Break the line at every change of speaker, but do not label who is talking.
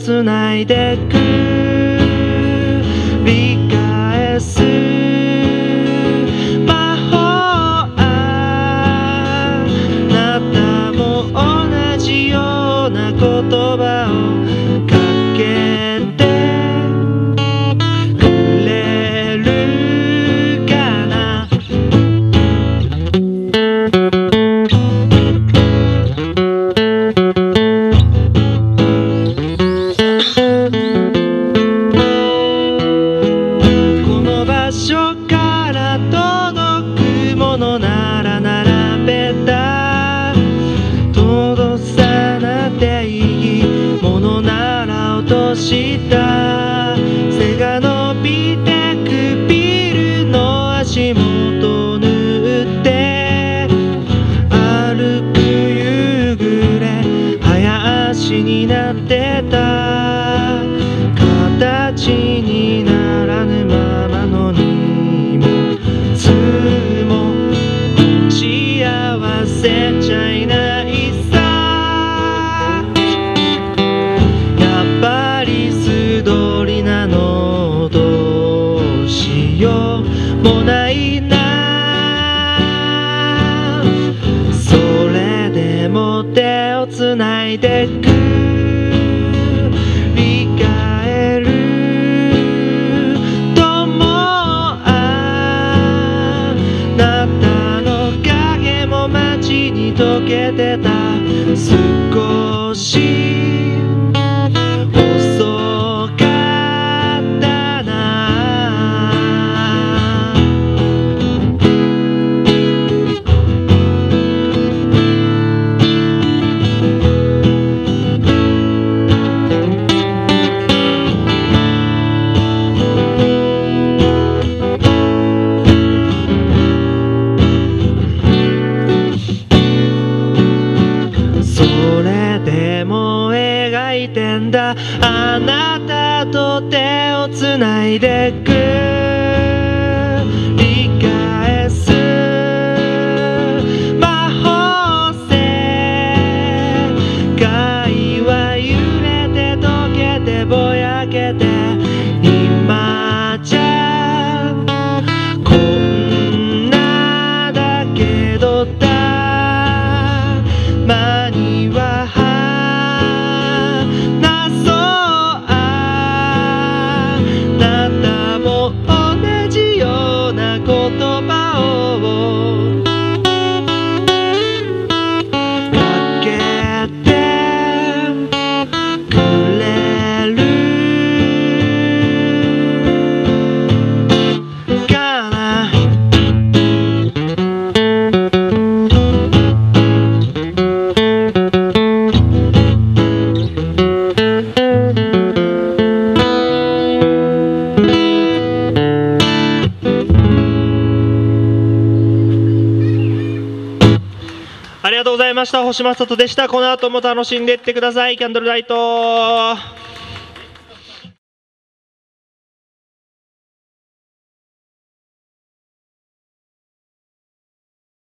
つないでく理解す魔法あなたも同じような言葉をかけてくれるかな。この場所から届くものなら並べた届さなていいものなら落とした背が伸びてくビルの足元縫って歩く夕暮れ早足になってた形にならぬままの荷物も幸せちゃいないさ。やっぱり素通りなのどうしようもないな。それでも手をつないでく理解る友あなたの影も街に溶けてた少し遅かったな。それでも描いてんだあなたと手をつないでく理解す魔法世界は揺れて溶けてぼやけて今じゃこんなだけどたまには話そうあなたも同じような言葉をかけてくれるかな。ありがとうございました。星正人でした。この後も楽しんでいってください。キャンドルライト。